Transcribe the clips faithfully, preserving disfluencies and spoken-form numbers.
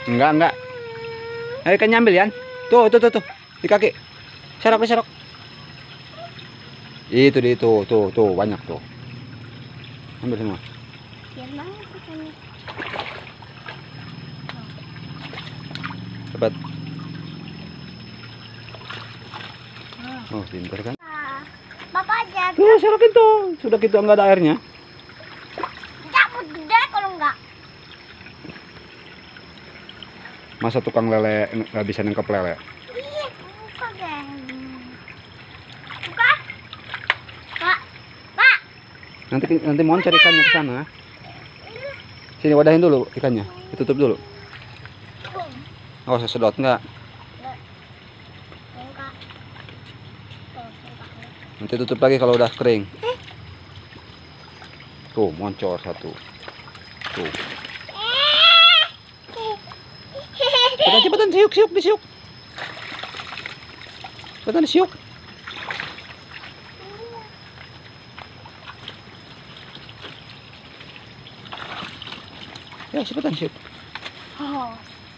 Enggak, enggak. Ayo kan nyambil Yan. Tuh, tuh, tuh, tuh. Di kaki. Serok, serok. Itu di itu, tuh, tuh, banyak tuh. Ambil semua. Cepat. Oh, pintar kan? Bapak aja. Tuh, serokin tuh. Sudah gitu enggak ada airnya. Cabut deh kalau enggak. Masa tukang lele nggak bisa nangkep lele? Ih, buka deh. Buka. Pak. Pak. Nanti nanti mohon cari ikannya ke sana. Sini wadahin dulu ikannya. Ditutup dulu. Oh, saya sedot enggak? Nanti tutup lagi kalau udah kering. Tuh, moncor satu. Tuh. Cepetan, cepetan, siuk, siuk, disiuk. Cepetan, disiuk. Ya, cepetan, siuk. Oh.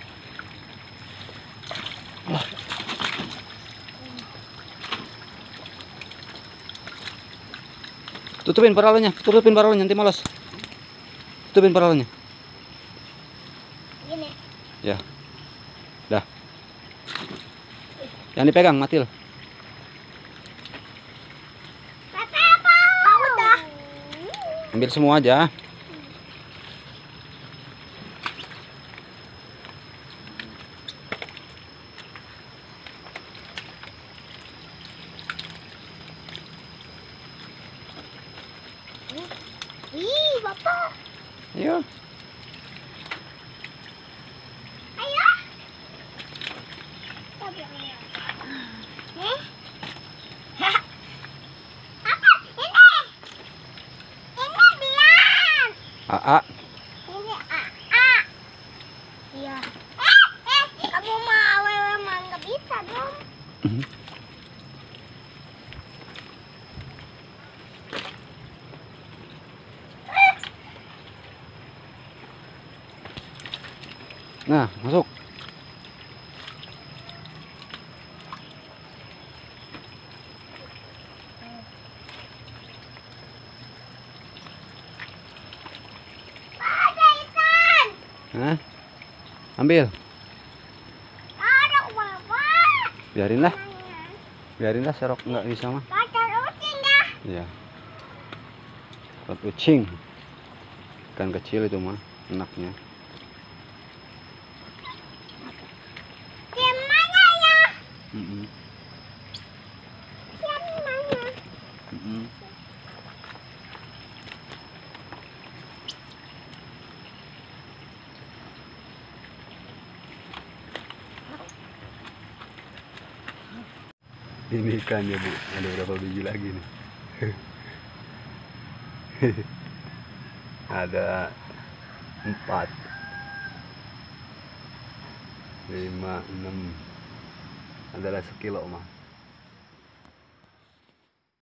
Tutupin paralonnya, tutupin paralonnya, nanti malas. Tutupin paralonnya. Gini. Ya. Dah. Jangan dipegang, Matil. Papa apa? Udah. Ambil semua aja. Ih, Bapak. Ayo. Ayo. Eh? Apa? Ini. Ini bilang. Aa. Ini A. A. Iya. Eh, eh, kamu mau memang nggak bisa dong. Nah, masuk. Ada ikan. Hah? Ambil. Ada Bapak. Biarinlah. Biarinlah serok nggak bisa mah. Kata rutin dah. Iya. Ikan ucing. Ikan kecil itu mah enaknya. Di mana ya? Mm -mm. Di mana? Mm -mm. Ini ikannya Bu, ada berapa biji lagi nih? Ada empat, lima, enam, adalah sekilo mah.